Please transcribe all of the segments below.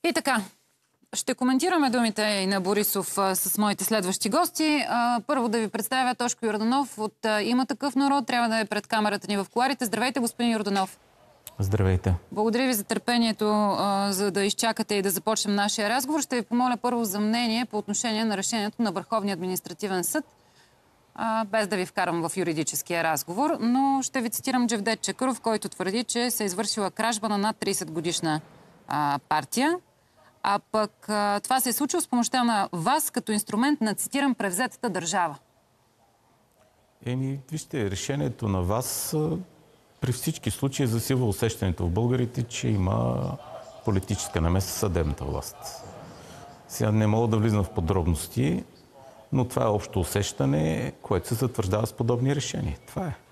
И така, ще коментираме думите и на Борисов с моите следващи гости. Първо да ви представя Тошко Йорданов от Има такъв народ. Трябва да е пред камерата ни в кулоарите. Здравейте, господин Йорданов. Здравейте. Благодаря ви за търпението, за да изчакате и да започнем нашия разговор. Ще ви помоля първо за мнение по отношение на решението на Върховния административен съд, без да ви вкарам в юридическия разговор, но ще ви цитирам Джевдет Чакъров, който твърди, че се е извършила кражба на над 30 годишна партия. А пък това се е случило с помощта на вас като инструмент на, цитирам, превзетата държава. Вижте, решението на вас при всички случаи засилва усещането в българите, че има политическа намеса в съдебната власт. Сега не мога да влизам в подробности, но това е общо усещане, което се затвърждава с подобни решения. Това е.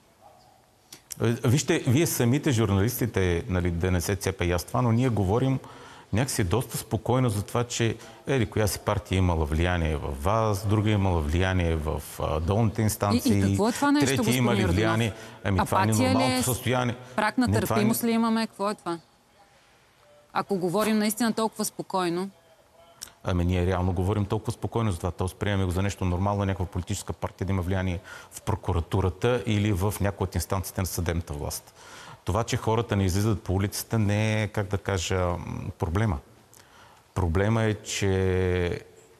Вижте, вие самите журналистите, нали, да не се цепа и аз това, но ние говорим някакси доста спокойно за това, че коя си партия имала влияние в вас, друга имала влияние в долните инстанции, и какво е това нещо, трети имали влияние. Това е нормалното състояние. Прак на търпимост ли имаме? Какво е това? Ако говорим наистина толкова спокойно. Ние реално говорим толкова спокойно за това. Тоест приемаме го за нещо нормално, някаква политическа партия да има влияние в прокуратурата или в някои от инстанциите на съдебната власт. Това, че хората не излизат по улицата, не е, как да кажа, проблема. Проблема е, че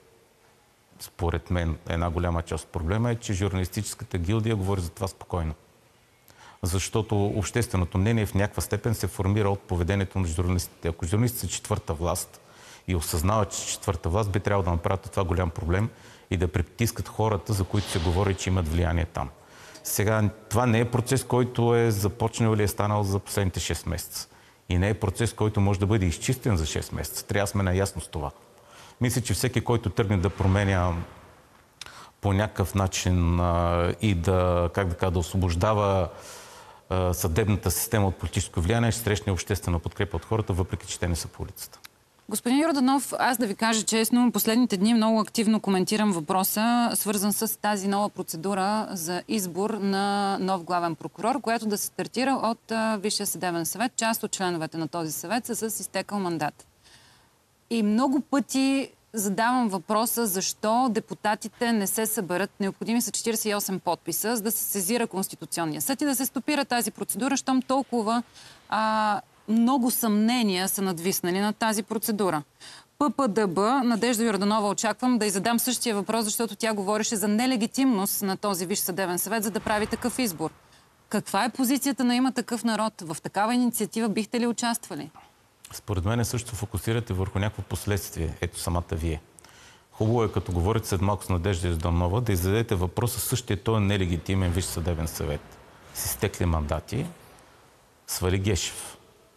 според мен, една голяма част от проблема е, че журналистическата гилдия говори за това спокойно. Защото общественото мнение в някаква степен се формира от поведението на журналистите. Ако журналистите са четвърта власт и осъзнават, че четвърта власт, би трябвало да направят това голям проблем и да притискат хората, за които се говори, че имат влияние там. Сега, това не е процес, който е започнал или е станал за последните 6 месеца. И не е процес, който може да бъде изчистен за 6 месеца. Трябва да сме наясно с това. Мисля, че всеки, който тръгне да променя по някакъв начин и да, да освобождава съдебната система от политическо влияние, ще срещне обществена подкрепа от хората, въпреки че те не са по улицата. Господин Йорданов, аз да ви кажа честно, последните дни много активно коментирам въпроса, свързан с тази нова процедура за избор на нов главен прокурор, която да се стартира от Висшия съдебен съвет. Част от членовете на този съвет са с изтекал мандат. И много пъти задавам въпроса защо депутатите не се съберат. Необходими са 48 подписа, за да се сезира Конституционния съд и да се стопира тази процедура, щом толкова много съмнения са надвиснали на тази процедура. ППДБ, Надежда Йорданова, очаквам да й задам същия въпрос, защото тя говореше за нелегитимност на този Висш съдебен съвет, за да прави такъв избор. Каква е позицията на Има такъв народ? В такава инициатива бихте ли участвали? Според мен също фокусирате върху някакво последствие. Ето самата вие. Хубаво е, като говорите след малко с Надежда Йорданова, да издадете въпроса същия този нелегитимен Висш съдебен съвет. С изтекли мандати, свали Гешев.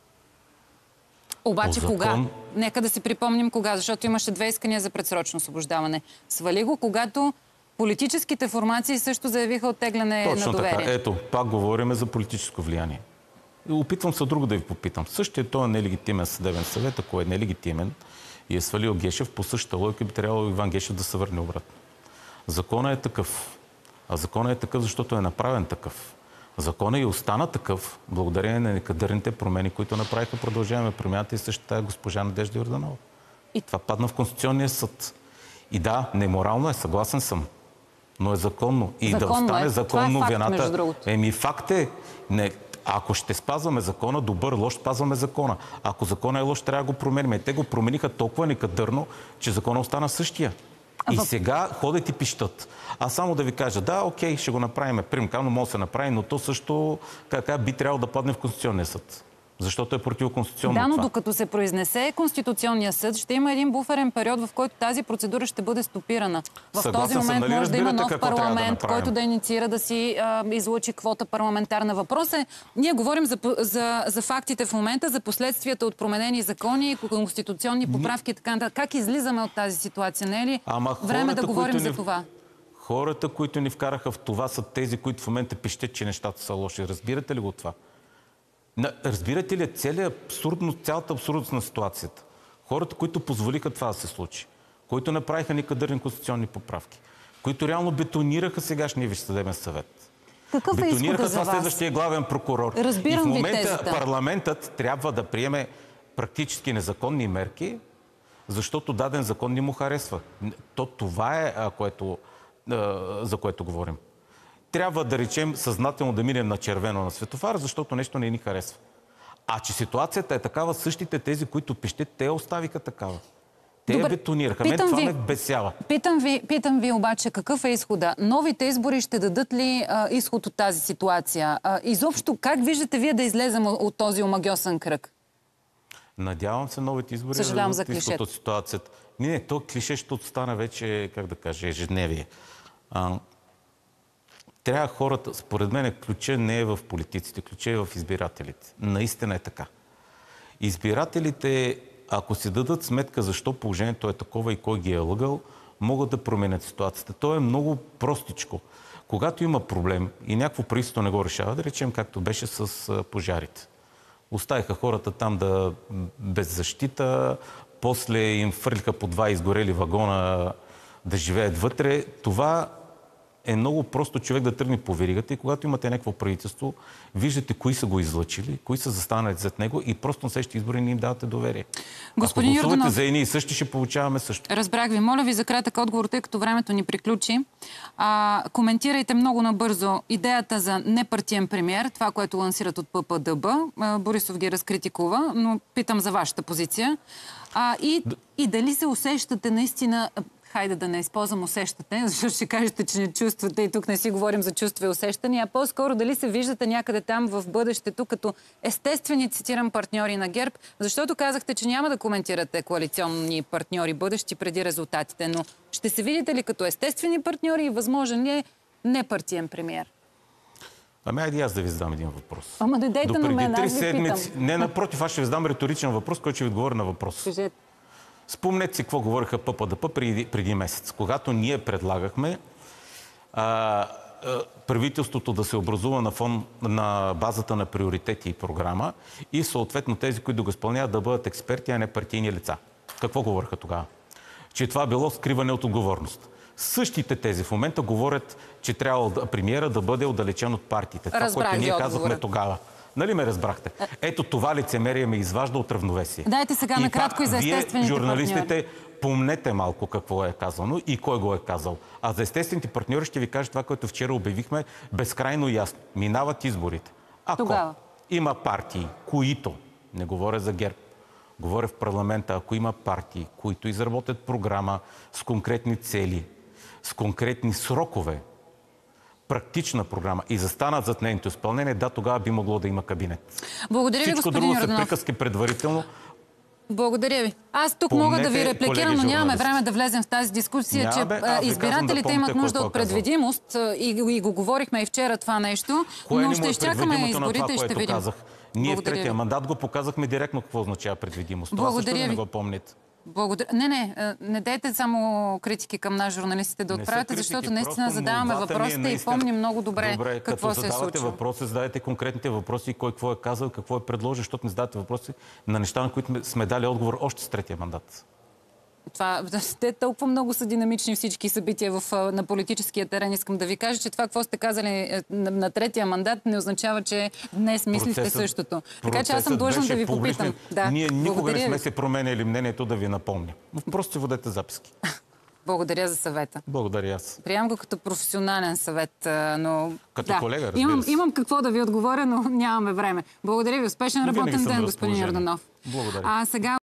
Обаче кога? Нека да си припомним кога, защото имаше 2 искания за предсрочно освобождаване. Свали го, когато политическите формации също заявиха оттегляне на доверие. Точно така. Ето, пак говорим за политическо влияние. Опитвам се друго да ви попитам. Същия този нелегитимен съдебен съвет, ако е нелегитимен и е свалил Гешев, по същата логика би трябвало Иван Гешев да се върне обратно. Законът е такъв. А законът е такъв, защото е направен такъв. Законът и остана такъв, благодарение на некадърните промени, които направиха Продължаваме промяната и същата госпожа Надежда Йорданова. И това падна в Конституционния съд. И да, неморално е, съгласен съм, но е законно. И да остане законно вината. Факт е, ако ще спазваме закона, добър, лош, спазваме закона. Ако законът е лош, трябва да го променим. Те го промениха толкова некадърно, че законът остана същия. И сега ходят и пищат. А само да ви кажа, да, окей, ще го направим. Примерно може да се направи, но то също би трябвало да падне в Конституционния съд. Защото е противоконституционно. Да, но докато се произнесе Конституционния съд, ще има един буферен период, в който тази процедура ще бъде стопирана. В този момент може да има нов парламент, който да инициира да си излучи квота парламентарна. Въпрос е, ние говорим за фактите в момента, за последствията от променени закони, конституционни поправки и така нататък. Как излизаме от тази ситуация? Не е ли време да говорим за това? Хората, които ни вкараха в това, са тези, които в момента пищят, че нещата са лоши. Разбирате ли го това? Разбирате ли цялата абсурдност на ситуацията? Хората, които позволиха това да се случи, които направиха некадърни конституционни поправки, които реално бетонираха сегашния Висш съдебен съвет. Какъв е изхода за вас? Следващия главен прокурор. Разбирам и в момента ви тезата. Парламентът трябва да приеме практически незаконни мерки, защото даден закон не му харесва. Това е, за което говорим. Трябва да речем съзнателно да минем на червено на светофара, защото нещо не ни харесва. А че ситуацията е такава, същите тези, които пищят, те оставиха такава. Те я бетонираха. Мен това ме вбесява. Питам ви обаче, какъв е изхода? Новите избори ще дадат ли изход от тази ситуация? Изобщо, как виждате вие да излезем от този омагьосан кръг? Надявам се новите избори да дадат изход от ситуацията. Не, то клише ще отстане вече, как да кажа, ежедневие. Трябва хората, според мен, ключа не е в политиците, ключа е в избирателите. Наистина е така. Избирателите, ако си дадат сметка защо положението е такова и кой ги е лъгал, могат да променят ситуацията. То е много простичко. Когато има проблем и някакво правителство не го решава, да речем както беше с пожарите. Оставиха хората там без защита, после им фърлиха по 2 изгорели вагона да живеят вътре. Това е много просто човек да тръгне по веригата и когато имате някакво правителство, виждате кои са го излъчили, кои са застанали зад него и просто на следващите избори не им давате доверие. Господин Ако гласувате Йорданов, за едни и същи, ще получаваме също. Разбрах ви. Моля ви за кратък отговор, тъй като времето ни приключи. Коментирайте много набързо идеята за непартиен премиер, това, което лансират от ППДБ. Борисов ги разкритикува, но питам за вашата позиция. И дали се усещате наистина... Хайде да не използвам усещате, защото ще кажете, че не чувствате и тук не си говорим за чувства и усещания, а по-скоро дали се виждате някъде там в бъдещето като естествени, цитирам, партньори на ГЕРБ, защото казахте, че няма да коментирате коалиционни партньори бъдещи преди резултатите, но ще се видите ли като естествени партньори и възможен ли е непартиен премиер? Айде аз да ви задам един въпрос. Ама дойдете на мен, аз ви питам. Не, напротив, аз ще ви задам риторичен въпрос, който ще ви отговори на въпрос. Кажете. Спомнете си какво говориха ППДП преди месец, когато ние предлагахме правителството да се образува на базата на приоритети и програма и съответно тези, които го изпълняват, да бъдат експерти, а не партийни лица. Какво говориха тогава? Че това било скриване от отговорност. Същите тези в момента говорят, че трябва премиера да бъде отдалечен от партиите. Това, което ние казахме тогава. Нали ме разбрахте? Ето това лицемерие ме изважда от равновесие. Дайте сега накратко и за естествените партньори. Журналистите, помнете малко какво е казано и кой го е казал. А за естествените партньори ще ви кажа това, което вчера обявихме безкрайно ясно. Минават изборите. Ако има партии, които, не говоря за ГЕРБ, говоря в парламента, ако има партии, които изработят програма с конкретни цели, с конкретни срокове, практична програма и застанат зад нейното изпълнение, да, тогава би могло да има кабинет. Благодаря ви, господин Йорданов. Всичко друго са приказки предварително. Благодаря ви. Аз тук мога да ви репликирам, но нямаме време да влезем в тази дискусия, че избирателите имат нужда от предвидимост и го говорихме и вчера това нещо, но ще изчакаме изборите и ще видим. Ние в третия мандат го показахме директно какво означава предвидимост. Това също да не го помните. Не дайте само критики към нас, журналистите, да отправяте, защото наистина задаваме въпросите и помним много добре какво се е случило. Задавате въпроси, задавайте конкретните въпроси, кой какво е казал, какво е предложил, защото не задавате въпроси на неща, на които сме дали отговор още с третия мандат. Те толкова много са динамични всички събития на политическия терен. Искам да ви кажа, че това, какво сте казали на третия мандат, не означава, че днес мислите същото. Така че аз съм длъжна да ви попитам. Ние никога не сме се променяли мнението, да ви напомня. Просто си водете записки. Благодаря за съвета. Благодаря аз. Приемам го като професионален съвет, но... Като колега, разбира се. Имам какво да ви отговоря, но нямаме време. Благодаря ви. Успешен работен ден, господин Йорданов. Благодаря. Сега